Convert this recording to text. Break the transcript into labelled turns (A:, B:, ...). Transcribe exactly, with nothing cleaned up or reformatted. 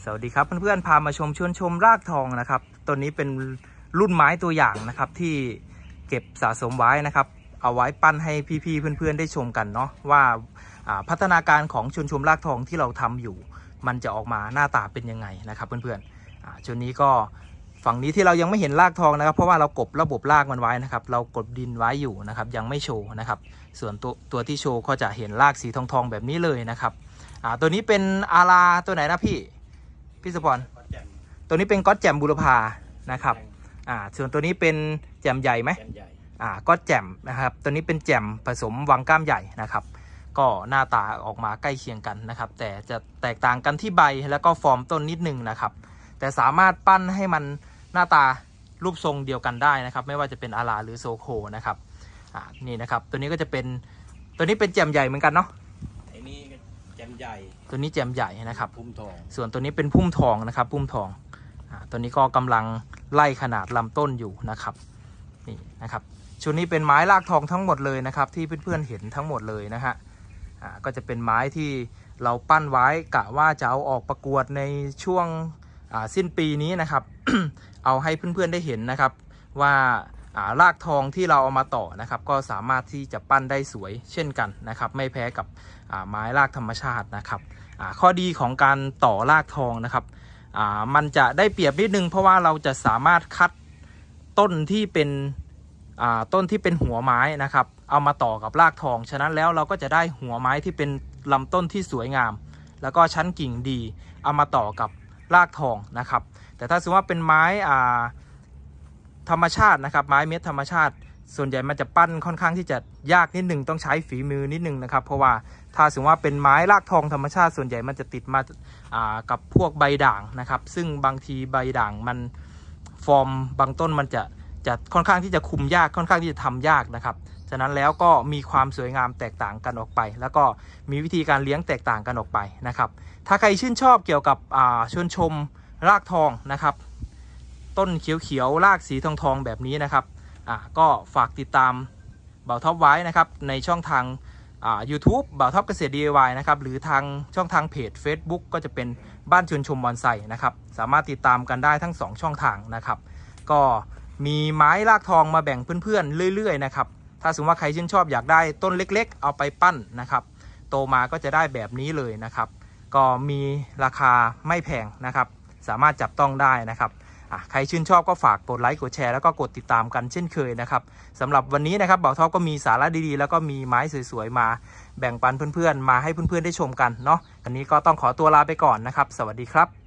A: สวัสดีครับเพื่อนๆพามาชมชวนชมรากทองนะครับตัวนี้เป็นรุ่นไม้ตัวอย่างนะครับที่เก็บสะสมไว้นะครับเอาไว้ปั้นให้พี่ๆเพื่อนๆได้ชมกันเนาะว่าพัฒนาการของชวนชมรากทองที่เราทำอยู่มันจะออกมาหน้าตาเป็นยังไงนะครับเพื่อนๆชุดนี้ก็ฝั่งนี้ที่เรายังไม่เห็นรากทองนะครับเพราะว่าเรากบระบบรากมันไว้นะครับเรากดดินไว้อยู่นะครับยังไม่โชว์นะครับส่วนตัวตัวที่โชว์ก็จะเห็นรากสีทองๆแบบนี้เลยนะครับตัวนี้เป็นอาราตัวไหนนะพี่พี่สปอนตัวนี้เป็นก๊อตแจ่มบุรพานะครับอ่าส่วนตัวนี้เป็นแจ่มใหญ่ไหมอ่าก๊อตแจ่มนะครับตัวนี้เป็นแจ่มผสมวังก้ามใหญ่นะครับก็หน้าตาออกมาใกล้เคียงกันนะครับแต่จะแตกต่างกันที่ใบแล้วก็ฟอร์มต้นนิดนึงนะครับแต่สามารถปั้นให้มันหน้าตารูปทรงเดียวกันได้นะครับไม่ว่าจะเป็นอาราหรือโซโคนะครับอ่านี่นะครับตัวนี้ก็จะเป็นตัวนี้เป็นแจ่มใหญ่เหมือนกันเนาะ
B: แจ่มใหญ่
A: ตัวนี้แจ่มใหญ่นะครับ
B: พุ่มทอง
A: ส่วนตัวนี้เป็นพุ่มทองนะครับพุ่มทองอ่าตัวนี้ก็กำลังไล่ขนาดลำต้นอยู่นะครับนี่นะครับชุดนี้เป็นไม้รากทองทั้งหมดเลยนะครับที่เพื่อนๆเห็นทั้งหมดเลยนะฮะอ่าก็จะเป็นไม้ที่เราปั้นไว้กะว่าจะเอาออกประกวดในช่วงอ่าสิ้นปีนี้นะครับ เอาให้เพื่อนๆได้เห็นนะครับว่าอ่ารากทองที่เราเอามาต่อนะครับก็สามารถที่จะปั้นได้สวยเช่นกันนะครับไม่แพ้กับไม้รากธรรมชาตินะครับข้อดีของการต่อรากทองนะครับมันจะได้เปรียบนิดนึงเพราะว่าเราจะสามารถคัดต้นที่เป็นต้นที่เป็นหัวไม้นะครับเอามาต่อกับรากทองฉะนั้นแล้วเราก็จะได้หัวไม้ที่เป็นลำต้นที่สวยงามแล้วก็ชั้นกิ่งดีเอามาต่อกับรากทองนะครับแต่ถ้าสมมติว่าเป็นไม้ธรรมชาตินะครับไม้เม็ดธรรมชาติส่วนใหญ่มันจะปั้นค่อนข้างที่จะยากนิดนึงต้องใช้ฝีมือนิดนึงนะครับเพราะว่าถ้าสมมติว่าเป็นไม้รากทองธรรมชาติส่วนใหญ่มันจะติดมากับพวกใบด่างนะครับซึ่งบางทีใบด่างมันฟอร์มบางต้นมันจะจะค่อนข้างที่จะคุมยากค่อนข้างที่จะทำยากนะครับฉะนั้นแล้วก็มีความสวยงามแตกต่างกันออกไปแล้วก็มีวิธีการเลี้ยงแตกต่างกันออกไปนะครับถ้าใครชื่นชอบเกี่ยวกับชวนชมรากทองนะครับต้นเขียวๆรากสีทองๆแบบนี้นะครับอ่าก็ฝากติดตามเบาท็อปไว้นะครับในช่องทางอ่า ยูทูบ เบาท็อปเกษตร ดี ไอ วาย นะครับหรือทางช่องทางเพจ เฟซบุ๊ก ก็จะเป็นบ้านชวนชมบอนไซนะครับสามารถติดตามกันได้ทั้งสองช่องทางนะครับก็มีไม้รากทองมาแบ่งเพื่อนๆเรื่อยๆนะครับถ้าสมมติว่าใครชื่นชอบอยากได้ต้นเล็กๆเอาไปปั้นนะครับโตมาก็จะได้แบบนี้เลยนะครับก็มีราคาไม่แพงนะครับสามารถจับต้องได้นะครับใครชื่นชอบก็ฝากกดไลค์กดแชร์แล้วก็กดติดตามกันเช่นเคยนะครับสำหรับวันนี้นะครับเบาท็อปก็มีสาระดีๆแล้วก็มีไม้สวยๆมาแบ่งปันเพื่อนๆมาให้เพื่อนๆได้ชมกันเนาะอันนี้ก็ต้องขอตัวลาไปก่อนนะครับสวัสดีครับ